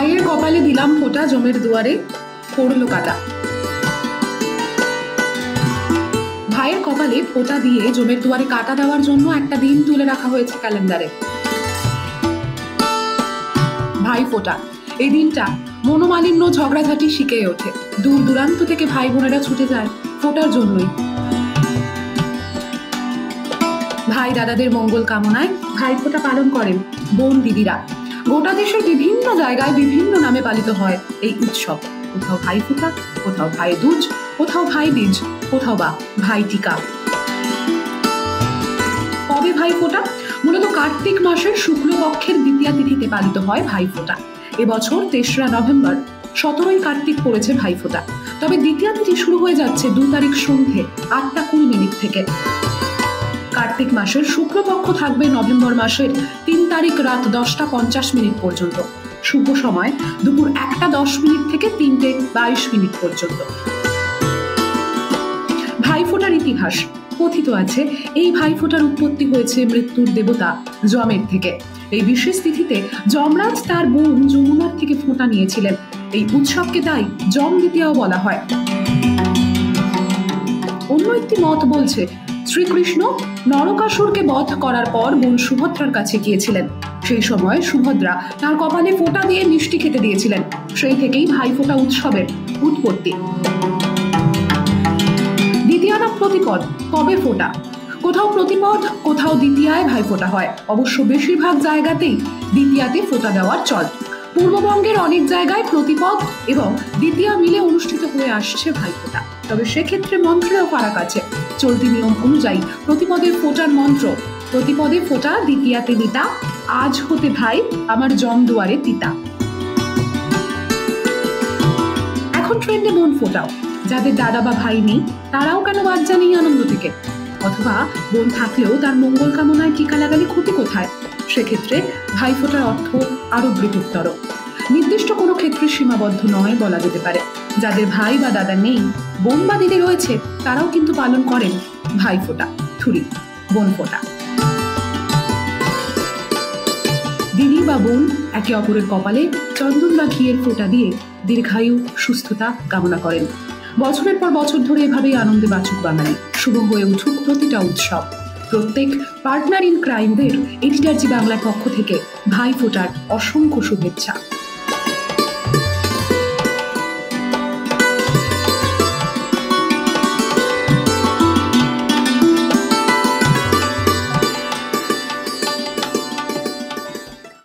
ভাইয়ের কপালে দিলাম ফোঁটা, জমের দুয়ারে পড়লো কাটা। ভাইয়ের কপালে ফোঁটা দিয়ে জমের দুয়ারে কাটা দেওয়ার জন্য একটা দিন তুলে রাখা হয়েছে ক্যালেন্ডারে। ভাই ফোঁটা, এই দিনটা মনোমালিন্য, ঝগড়াঝাটি শিখে ওঠে। দূর দূরান্ত থেকে ভাই বোনেরা ছুটে যায় ফোঁটার জন্যই। ভাই দাদাদের মঙ্গল কামনায় ভাই ফোঁটা পালন করেন বোন দিদিরা। গোটা দেশের বিভিন্ন জায়গায় বিভিন্ন নামে পালিত হয় এই উৎসব। কোথাও ভাই ফোঁটা, কোথাও ভাই দুজ, কোথাও ভাই বীজ, কোথাও বা ভাই টিকা। কবে ভাই ফোঁটা? মূলত কার্তিক মাসের শুক্লপক্ষের দ্বিতীয়া তিথিতে পালিত হয় ভাই ফোঁটা। এবছর ৩রা নভেম্বর ১৭ই কার্তিক পড়েছে ভাই ফোঁটা। তবে দ্বিতীয়া তিথি শুরু হয়ে যাচ্ছে ২ তারিখ সন্ধে ৮টা ২০ থেকে। কার্তিক মাসের শুক্লপক্ষ থাকবে নভেম্বর মাসের ৩ তারিখ রাত ১০টা ৫০ পর্যন্ত। শুভ সময় দুপুর ১টা ১০ থেকে ৩টে ২২ পর্যন্ত। ভাইফোঁটার ইতিহাস। কথিত আছে এই ভাইফোঁটার উৎপত্তি হয়েছে মৃত্যুর দেবতা যমের থেকে। এই বিশেষ তিথিতে যমরাজ তার বোন যমুনার থেকে ফোঁটা নিয়েছিলেন। এই উৎসবকে তাই যম দ্বিতীয়াও বলা হয়। অন্য একটি মত বলছে শ্রীকৃষ্ণ নরকাসুরকে বধ করার পর বোন সুভদ্রার কাছে গিয়েছিলেন। সেই সময় সুভদ্রা তার কপালে ফোঁটা দিয়ে মিষ্টি খেতে দিয়েছিলেন। সেই থেকেই ভাইফোঁটা উৎসবের উৎপত্তি। দ্বিতীয়া না প্রতিপদ, কবে ফোঁটা? কোথাও প্রতিপদ, কোথাও দ্বিতীয়ায় ভাইফোঁটা হয়। অবশ্য বেশিরভাগ জায়গাতেই দ্বিতীয়াতে ফোঁটা দেওয়ার চল। পূর্ববঙ্গের অনেক জায়গায় প্রতিপদ এবং দ্বিতীয়া মিলে অনুষ্ঠিত হয়ে আসছে ভাইফোঁটা। তবে সেক্ষেত্রে মন্ত্রেও ফারাক আছে। চলতি নিয়ম অনুযায়ী প্রতিপদের ফোঁটার মন্ত্র: প্রতিপদে ফোঁটা, দ্বিতীয়াতে দিতা, আজ হতে ভাই আমার জম দুয়ারে তিতা। এখন ট্রেন্ডে বোন ফোঁটাও। যাদের দাদা বা ভাই নেই তারাও কেন বাদ যান এই আনন্দ থেকে? অথবা বোন থাকলেও তার মঙ্গল কামনায় টিকা লাগালে ক্ষতি কোথায়? সেক্ষেত্রে ভাইফোঁটার অর্থ আরো বৃহত্তর। নির্দিষ্ট কোনো ক্ষেত্রে সীমাবদ্ধ নয় বলা যেতে পারে। যাদের ভাই বা দাদা নেই, বোন বা দিদি রয়েছে, তারাও কিন্তু পালন করেন ভাইফোঁটা, থুরি, বোন ফোঁটা। দিদি বা বোন একে অপরের কপালে চন্দন বা ঘিয়ের ফোঁটা দিয়ে দীর্ঘায়ু, সুস্থতা কামনা করেন। বছরের পর বছর ধরে এভাবেই আনন্দে বাঁচুক বাঙালি। শুভ হয়ে উঠুক প্রতিটা উৎসব। প্রত্যেক পার্টনার ইন ক্রাইমদের এডিটারজি বাংলার পক্ষ থেকে ভাইফোঁটার অসংখ্য শুভেচ্ছা।